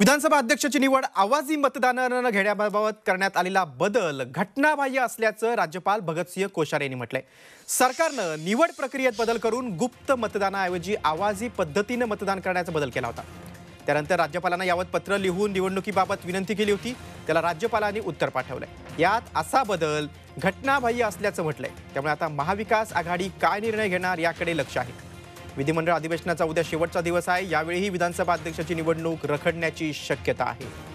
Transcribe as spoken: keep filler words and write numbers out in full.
विधानसभा अध्यक्षाची निवड आवाजी मतदानानं घेण्याबाबत करण्यात आलेला बदल घटनाबाह्य असल्याचं राज्यपाल भगतसिंह कोश्यारी यांनी म्हटलंय। सरकारनं निवड प्रक्रियेत बदल करून गुप्त मतदानाऐवजी आवाजी पद्धतीने मतदान करण्याचा बदल केला होता। त्यानंतर राज्यपालांना यावत पत्र लिहून निवडणुकीबाबत विनंती केली होती। त्याला राज्यपालांनी उत्तर पाठवलंय। यात असा बदल घटनाबाह्य असल्याचं म्हटलंय। त्यामुळे आता महाविकास आघाडी काय निर्णय घेणार याकडे लक्ष आहे। विधिमंडळ अधिवेशनाचा उद्या शेवटचा दिवस आहे। यावेळीही विधानसभा अध्यक्षाची निवडणूक रखडण्याची शक्यता आहे।